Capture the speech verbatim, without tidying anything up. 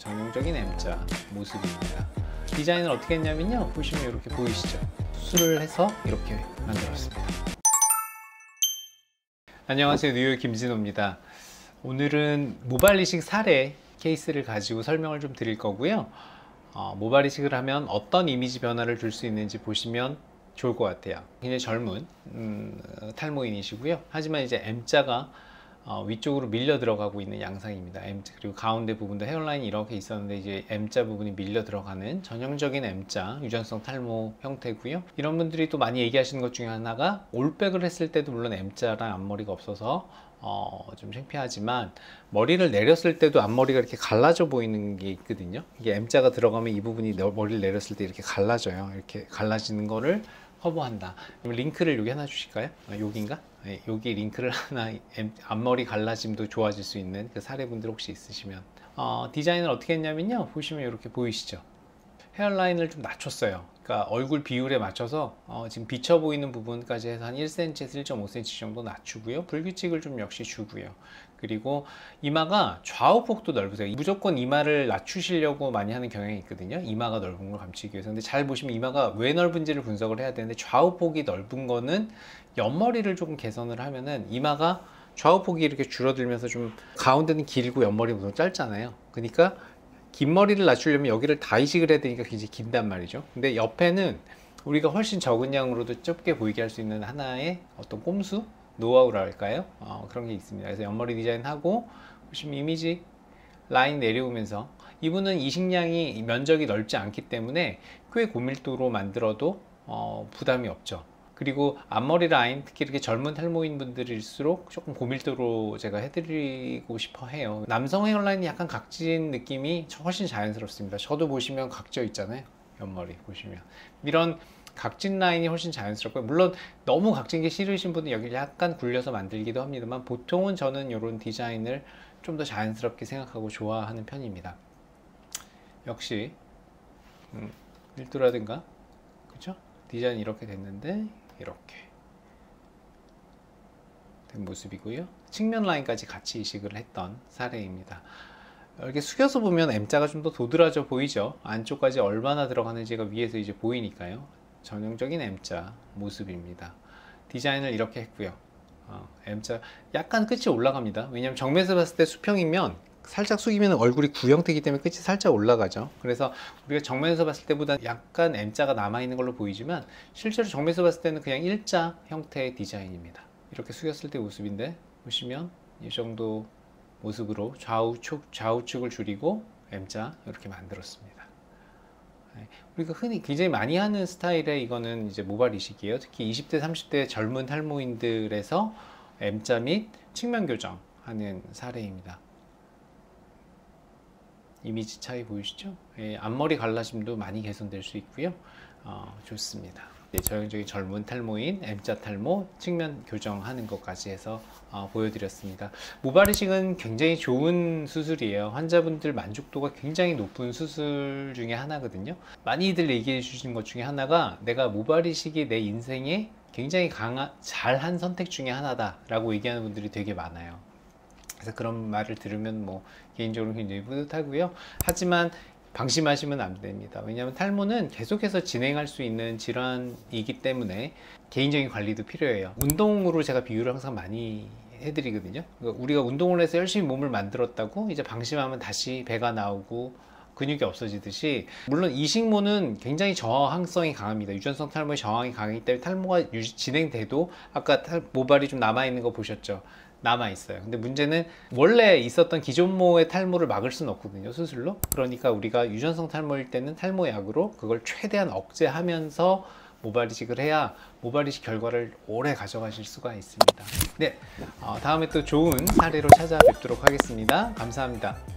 전형적인 M자 모습입니다. 디자인을 어떻게 했냐면요, 보시면 이렇게 보이시죠? 수술을 해서 이렇게 만들었습니다. 안녕하세요, 뉴욕 김진호입니다. 오늘은 모발 이식 사례 케이스를 가지고 설명을 좀 드릴 거고요. 어, 모발 이식을 하면 어떤 이미지 변화를 줄 수 있는지 보시면 좋을 것 같아요. 굉장히 젊은 음, 탈모인이시고요. 하지만 이제 M자가 어, 위쪽으로 밀려 들어가고 있는 양상입니다. M자, 그리고 가운데 부분도 헤어라인이 이렇게 있었는데 이제 M자 부분이 밀려 들어가는 전형적인 M자 유전성 탈모 형태고요. 이런 분들이 또 많이 얘기하시는 것 중에 하나가 올백을 했을 때도 물론 M자랑 앞머리가 없어서 어, 좀 창피하지만 머리를 내렸을 때도 앞머리가 이렇게 갈라져 보이는 게 있거든요. 이게 M자가 들어가면 이 부분이 머리를 내렸을 때 이렇게 갈라져요. 이렇게 갈라지는 거를 커버한다. 그럼 링크를 여기 하나 주실까요? 아, 여기인가? 네, 여기 링크를 하나, 앞머리 갈라짐도 좋아질 수 있는 그 사례분들 혹시 있으시면 어, 디자인을 어떻게 했냐면요, 보시면 이렇게 보이시죠? 헤어라인을 좀 낮췄어요. 그러니까 얼굴 비율에 맞춰서 어, 지금 비쳐 보이는 부분까지 해서 한 일 센티미터에서 일 점 오 센티미터 정도 낮추고요. 불규칙을 좀 역시 주고요. 그리고 이마가 좌우폭도 넓으세요. 무조건 이마를 낮추시려고 많이 하는 경향이 있거든요. 이마가 넓은 걸 감추기 위해서. 근데 잘 보시면 이마가 왜 넓은지를 분석을 해야 되는데, 좌우폭이 넓은 거는 옆머리를 조금 개선을 하면은 이마가 좌우폭이 이렇게 줄어들면서 좀 가운데는 길고 옆머리는 보통 짧잖아요. 그러니까 긴 머리를 낮추려면 여기를 다 이식을 해야 되니까 굉장히 긴단 말이죠. 근데 옆에는 우리가 훨씬 적은 양으로도 좁게 보이게 할 수 있는 하나의 어떤 꼼수? 노하우랄까요? 어, 그런 게 있습니다. 그래서 옆머리 디자인하고 보시면 이미지 라인 내려오면서, 이분은 이식량이 면적이 넓지 않기 때문에 꽤 고밀도로 만들어도 어, 부담이 없죠. 그리고 앞머리 라인, 특히 이렇게 젊은 탈모인 분들일수록 조금 고밀도로 제가 해드리고 싶어 해요. 남성 헤어라인이 약간 각진 느낌이 훨씬 자연스럽습니다. 저도 보시면 각져 있잖아요. 옆머리 보시면 이런 각진 라인이 훨씬 자연스럽고요. 물론 너무 각진 게 싫으신 분은 여기를 약간 굴려서 만들기도 합니다만, 보통은 저는 이런 디자인을 좀 더 자연스럽게 생각하고 좋아하는 편입니다. 역시 음, 밀도라든가, 그쵸? 디자인이 이렇게 됐는데 이렇게 된 모습이고요. 측면 라인까지 같이 이식을 했던 사례입니다. 이렇게 숙여서 보면 M자가 좀 더 도드라져 보이죠. 안쪽까지 얼마나 들어가는지가 위에서 이제 보이니까요. 전형적인 M자 모습입니다. 디자인을 이렇게 했고요. 어, M자 약간 끝이 올라갑니다. 왜냐하면 정면에서 봤을 때 수평이면 살짝 숙이면 얼굴이 구형태이기 때문에 끝이 살짝 올라가죠. 그래서 우리가 정면에서 봤을 때보다 약간 M자가 남아있는 걸로 보이지만 실제로 정면에서 봤을 때는 그냥 일자 형태의 디자인입니다. 이렇게 숙였을 때 모습인데, 보시면 이 정도 모습으로 좌우축, 좌우축을 줄이고 M자 이렇게 만들었습니다. 우리가 흔히 굉장히 많이 하는 스타일의 이거는 이제 모발 이식이에요. 특히 이십 대, 삼십 대 젊은 탈모인들에서 M자 및 측면 교정하는 사례입니다. 이미지 차이 보이시죠? 예, 앞머리 갈라짐도 많이 개선될 수 있고요. 어, 좋습니다. 네, 전형적인 젊은 탈모인 M자 탈모 측면 교정하는 것까지 해서 어, 보여드렸습니다. 모발 이식은 굉장히 좋은 수술이에요. 환자분들 만족도가 굉장히 높은 수술 중에 하나거든요. 많이들 얘기해 주시는 것 중에 하나가, 내가 모발 이식이 내 인생에 굉장히 강한 잘한 선택 중에 하나다 라고 얘기하는 분들이 되게 많아요. 그래서 그런 말을 들으면 뭐 개인적으로 굉장히 뿌듯하고요. 하지만 방심하시면 안 됩니다. 왜냐하면 탈모는 계속해서 진행할 수 있는 질환이기 때문에 개인적인 관리도 필요해요. 운동으로 제가 비유를 항상 많이 해드리거든요. 우리가 운동을 해서 열심히 몸을 만들었다고 이제 방심하면 다시 배가 나오고 근육이 없어지듯이, 물론 이식모는 굉장히 저항성이 강합니다. 유전성 탈모의 저항이 강하기 때문에 탈모가 유지, 진행돼도 아까 탈, 모발이 좀 남아있는 거 보셨죠? 남아있어요. 근데 문제는 원래 있었던 기존모의 탈모를 막을 수는 없거든요, 수술로. 그러니까 우리가 유전성 탈모일 때는 탈모약으로 그걸 최대한 억제하면서 모발 이식을 해야 모발 이식 결과를 오래 가져가실 수가 있습니다. 네, 어, 다음에 또 좋은 사례로 찾아뵙도록 하겠습니다. 감사합니다.